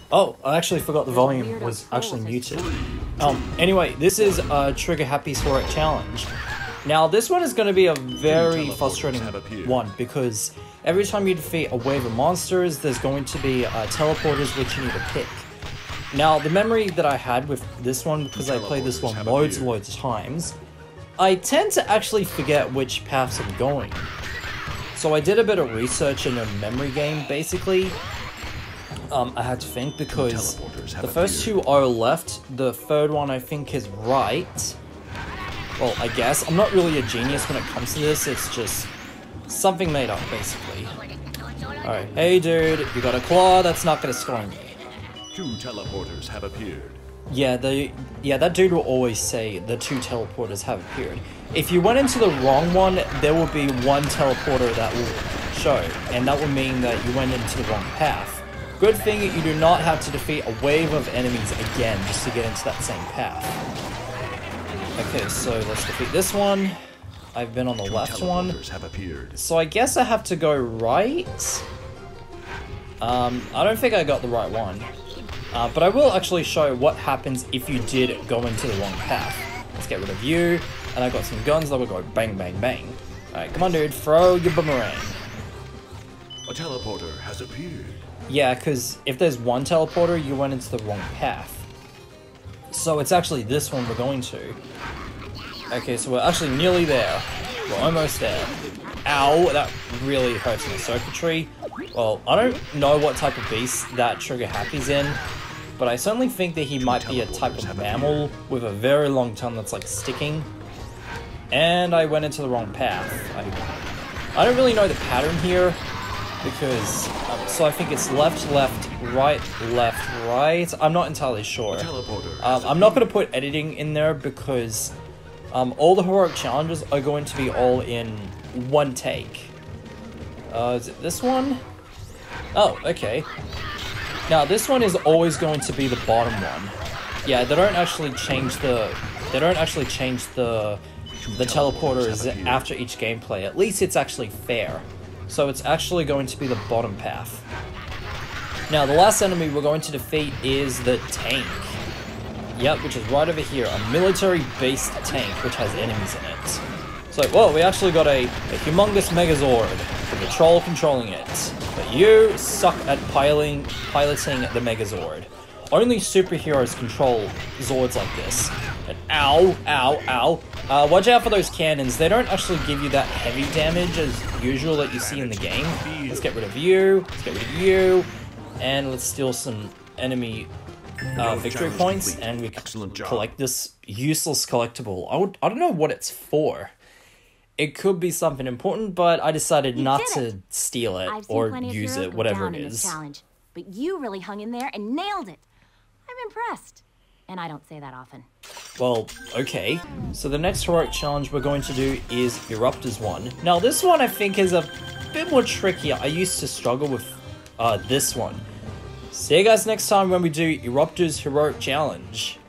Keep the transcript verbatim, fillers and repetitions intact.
Oh, I actually forgot the volume was actually muted. Um, anyway, this is uh, Trigger Happy's Heroic Challenge. Now, this one is going to be a very frustrating one, because every time you defeat a wave of monsters, there's going to be uh, teleporters which you need to pick. Now, the memory that I had with this one, because I played this one loads and loads of times, I tend to actually forget which paths I'm going. So I did a bit of research in a memory game, basically. Um, I had to think, because the first two are left, the third one I think is right. Well, I guess. I'm not really a genius when it comes to this, it's just something made up, basically. Alright, hey dude, you got a claw, that's not gonna score me. Two teleporters have appeared. Yeah, the yeah, that dude will always say the two teleporters have appeared. If you went into the wrong one, there will be one teleporter that will show, and that will mean that you went into the wrong path. Good thing that you do not have to defeat a wave of enemies again just to get into that same path. Okay, so let's defeat this one. I've been on the left one. Have appeared. So I guess I have to go right. Um, I don't think I got the right one. Uh, but I will actually show what happens if you did go into the wrong path. Let's get rid of you. And I got some guns that will go bang, bang, bang. Alright, come on dude, throw your boomerang. A teleporter has appeared. Yeah, because if there's one teleporter, you went into the wrong path. So it's actually this one we're going to. Okay, so we're actually nearly there. We're almost there. Ow, that really hurts my circuitry. Well, I don't know what type of beast that Trigger Happy's in, but I certainly think that he might be a type of mammal with a very long tongue that's like sticking. And I went into the wrong path. I, I don't really know the pattern here, because, um, so I think it's left, left, right, left, right. I'm not entirely sure. Um, I'm not going to put editing in there because um, all the heroic challenges are going to be all in one take. Uh, is it this one? Oh, okay. Now, this one is always going to be the bottom one. Yeah, they don't actually change the... They don't actually change the... The teleporters after each gameplay. At least it's actually fair. So it's actually going to be the bottom path. Now, the last enemy we're going to defeat is the tank. Yep, which is right over here. A military-based tank, which has enemies in it. So, whoa, we actually got a, a humongous Megazord with a troll controlling it. But you suck at piloting, piloting the Megazord. Only superheroes control Zords like this. And ow, ow, ow. Uh, watch out for those cannons. They don't actually give you that heavy damage as usual that you see in the game. Let's get rid of you. Let's get rid of you. And let's steal some enemy uh, victory points. And we can collect this useless collectible. I, would, I don't know what it's for. It could be something important, but I decided You not did it. to steal it I've seen or plenty of use heroes it, go whatever down it in this is. challenge, but you really hung in there and nailed it. I'm impressed. And I don't say that often. Well, okay. So the next heroic challenge we're going to do is Eruptors one. Now this one I think is a bit more tricky. I used to struggle with uh, this one. See you guys next time when we do Eruptors Heroic Challenge.